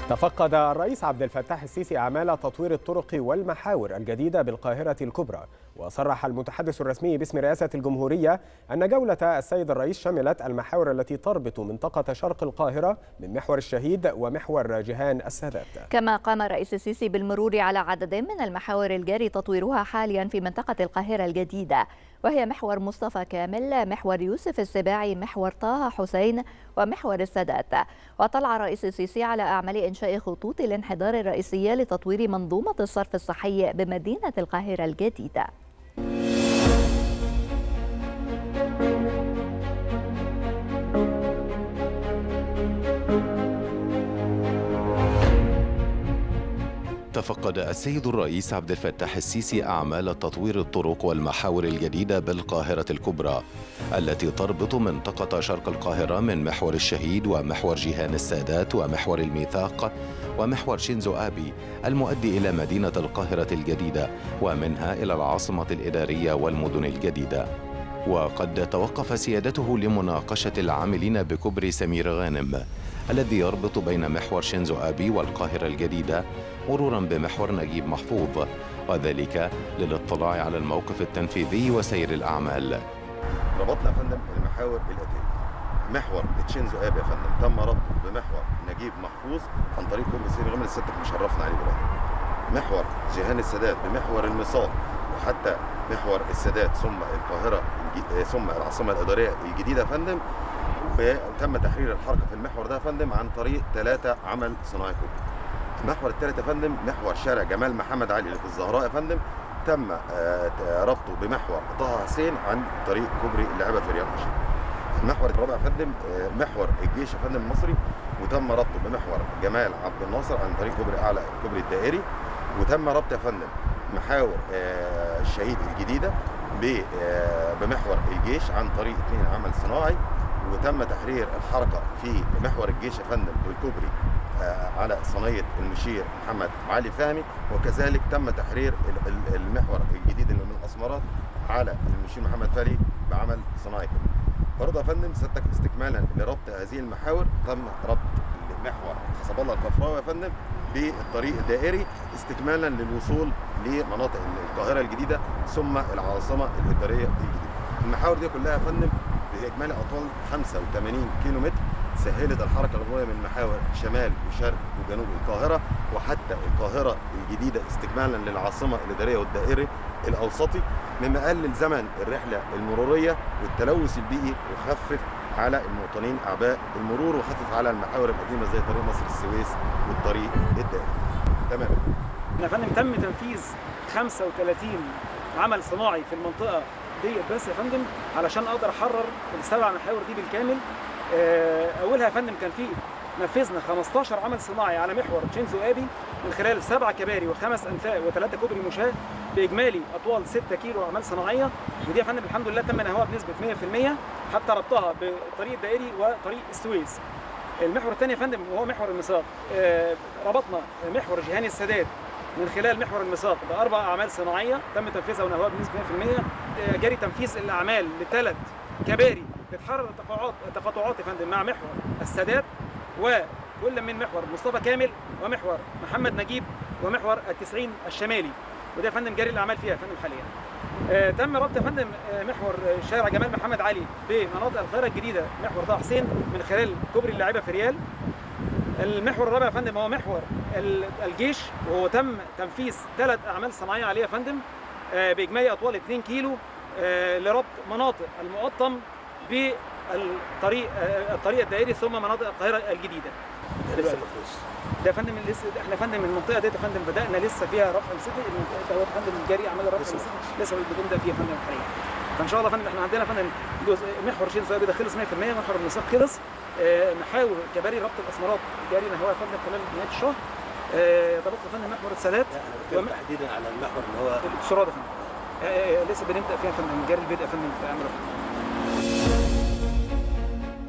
تفقد الرئيس عبد الفتاح السيسي أعمال تطوير الطرق والمحاور الجديدة بالقاهرة الكبرى، وصرح المتحدث الرسمي باسم رئاسة الجمهورية أن جولة السيد الرئيس شملت المحاور التي تربط منطقة شرق القاهرة من محور الشهيد ومحور جيهان السادات. كما قام الرئيس السيسي بالمرور على عدد من المحاور الجاري تطويرها حاليا في منطقة القاهرة الجديدة، وهي محور مصطفى كامل، محور يوسف السباعي، محور طه حسين، ومحور السادات. وطلع الرئيس السيسي على أعمال إنشاء خطوط الانحدار الرئيسية لتطوير منظومة الصرف الصحي بمدينة القاهرة الجديدة. تفقد السيد الرئيس عبد الفتاح السيسي أعمال تطوير الطرق والمحاور الجديدة بالقاهرة الكبرى التي تربط منطقة شرق القاهرة من محور الشهيد ومحور جيهان السادات ومحور الميثاق ومحور شينزو آبي المؤدي إلى مدينة القاهرة الجديدة ومنها إلى العاصمة الإدارية والمدن الجديدة. وقد توقف سيادته لمناقشة العاملين بكوبري سمير غانم الذي يربط بين محور شينزو آبي والقاهرة الجديدة مرورا بمحور نجيب محفوظ، وذلك للاطلاع على الموقف التنفيذي وسير الأعمال. ربطنا يا فندم المحاور الآتية: محور شينزو آبي يا فندم تم ربطه بمحور نجيب محفوظ عن طريق كوبري سمير غانم اللي سيادتك مشرفنا عليه دلوقتي. محور جيهان السادات بمحور الميثاق وحتى محور السادات ثم القاهرة ثم العاصمة الإدارية الجديدة يا فندم. وتم تحرير الحركة في المحور ده يا فندم عن طريق 3 عمل صناعي كوبري. المحور الثالث يا فندم محور شارع جمال محمد علي اللي في الزهراء يا فندم تم ربطه بمحور طه حسين عن طريق كوبري اللعبة في رياض الشيخ. المحور الرابع يا فندم محور الجيش يا فندم المصري وتم ربطه بمحور جمال عبد الناصر عن طريق كوبري اعلى الكوبري الدائري. وتم ربط يا فندم محاور الشهيد الجديدة بمحور الجيش عن طريق 2 عمل صناعي. وتم تحرير الحركة في محور الجيش يا فندم بالكوبري على صينية المشير محمد علي فهمي. وكذلك تم تحرير المحور الجديد اللي من الأسمرات على المشير محمد فهمي بعمل صناعي كوبري. برضه يا فندم سيادتك استكمالا لربط هذه المحاور تم ربط محور حسب الله الكفراوي يا فندم بالطريق الدائري استكمالا للوصول لمناطق القاهرة الجديدة ثم العاصمة الإدارية الجديدة. المحاور دي كلها يا فندم بإجمالي أطوال 85 كيلو متر سهلت الحركة العمومية من محاور شمال وشرق وجنوب القاهرة وحتى القاهرة الجديدة استكمالا للعاصمة الإدارية والدائري الأوسطي، مما قلل زمن الرحلة المرورية والتلوث البيئي وخفف على المواطنين أعباء المرور وخفف على المحاور القديمة زي طريق مصر السويس والطريق الدائري. تمام يا فندم. تم تنفيذ 35 عمل صناعي في المنطقة ديت بس يا فندم علشان اقدر احرر ال7 محاور دي بالكامل. اولها يا فندم كان في نفذنا 15 عمل صناعي على محور شينزو آبي من خلال 7 كباري و5 انفاق و3 كوبري مشاة باجمالي اطوال 6 كيلو اعمال صناعيه. ودي يا فندم الحمد لله تم نهوها بنسبه 100% حتى ربطها بالطريق الدائري وطريق السويس. المحور الثاني يا فندم وهو محور الميثاق، ربطنا محور جيهان السادات من خلال محور الميثاق ب4 اعمال صناعيه تم تنفيذها ونهوها بنسبه 100%. جاري تنفيذ الاعمال ل3 كباري بتحرر التقاطعات يا فندم مع محور السادات وكل من محور مصطفى كامل ومحور محمد نجيب ومحور التسعين الشمالي. وده يا فندم جاري الاعمال فيها يا فندم حاليا. تم ربط يا فندم محور شارع جمال محمد علي بمناطق القاهره الجديده محور طه حسين من خلال كوبري اللاعبه في ريال. المحور الرابع يا فندم هو محور الجيش وهو تم تنفيذ 3 اعمال صناعيه عليه يا فندم باجمالي اطوال 2 كيلو لربط مناطق المقطم بالطريق الدائري ثم مناطق القاهره الجديده. ده يا فندم لسه احنا يا فندم المنطقه ديت يا فندم بدانا لسه فيها رفع مسكي ده يا فندم الجاري اعمال الرفع المسكي لسه بنبدا فيها يا فندم حاليا. فان شاء الله يا فندم احنا عندنا يا فندم جزء محور شينزو آبي ده خلص 100%، محور الميثاق خلص، محاور كباري ربط الاسمرات جاري نهوها يا فندم خلال نهايه الشهر. ضبط يا فندم محور السادات تحديدا على المحور اللي هو السراد يا فندم لسه بنبدا فيها يا فندم جاري البدء يا فندم في امر.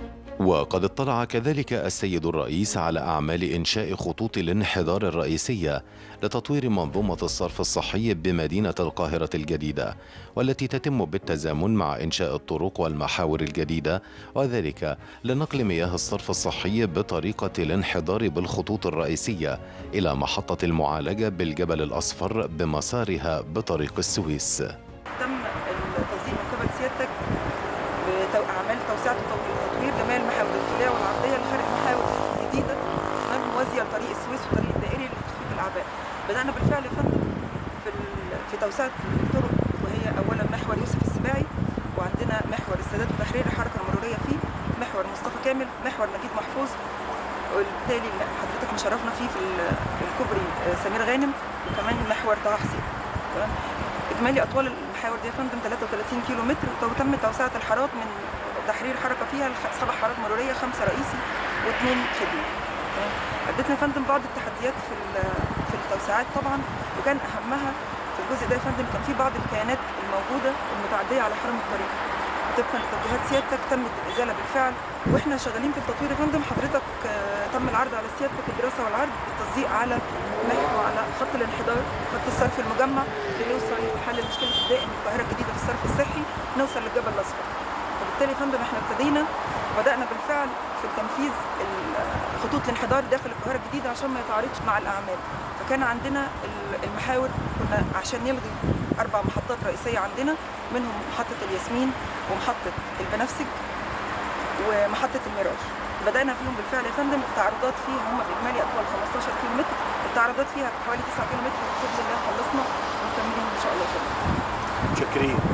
وقد اطلع كذلك السيد الرئيس على أعمال إنشاء خطوط الانحدار الرئيسية لتطوير منظومة الصرف الصحي بمدينة القاهرة الجديدة، والتي تتم بالتزامن مع إنشاء الطرق والمحاور الجديدة، وذلك لنقل مياه الصرف الصحي بطريقة الانحدار بالخطوط الرئيسية إلى محطة المعالجة بالجبل الأصفر بمسارها بطريق السويس. تم التصديق من قبل سيادتك بأعمال توسعة وتطوير جميع المحاور الطولية والعرضية لخارج محاور جديدة موازية لطريق السويس والطريق الدائري لتخفيف الأعباء. بدأنا بالفعل يا فندم في توسعة الطرق، وهي أولا محور يوسف السباعي، وعندنا محور السادات وتحرير الحركة المرورية فيه، محور مصطفى كامل، محور نجيب محفوظ، وبالتالي حضرتك مشرفنا فيه في الكوبري سمير غانم، وكمان محور طه حسين. إجمالي أطوال المحاور دي يا فندم 33 كيلو متر، وتم توسعة الحارات من تحرير حركة فيها 7 حارات مرورية، 5 رئيسي و2 خدمي. قابلتنا يا فندم بعض التحديات في التوسعات طبعا، وكان أهمها في الجزء ده يا فندم كان في بعض الكيانات الموجودة المتعدية على حرم الطريق. طبقا لتوجيهات سيادتك تمت الإزالة بالفعل، واحنا شغالين في التطوير يا فندم. حضرتك تم العرض على سيادتك الدراسة والعرض بالتصديق على محور على خط الانحدار، خط الصرف المجمع اللي يوصل لحل مشكلة الدائم القاهرة الجديدة في الصرف الصحي، نوصل للجبل الأصفر. وبالتالي يا فندم احنا بدأنا بالفعل في تنفيذ خطوط الانحدار داخل القاهرة الجديدة عشان ما يتعارضش مع الأعمال. فكان عندنا المحاور كنا عشان نلغي 4 محطات رئيسية عندنا، منهم محطة الياسمين ومحطة البنفسج ومحطة الميراج. بدأنا فيهم بالفعل يا فندم. التعرضات فيها هم بإجمالي أطوال 15 كيلو متر، التعرضات فيها حوالي 9 كيلو متر، بفضل الله خلصنا ومكملين إن شاء الله. متشكرين.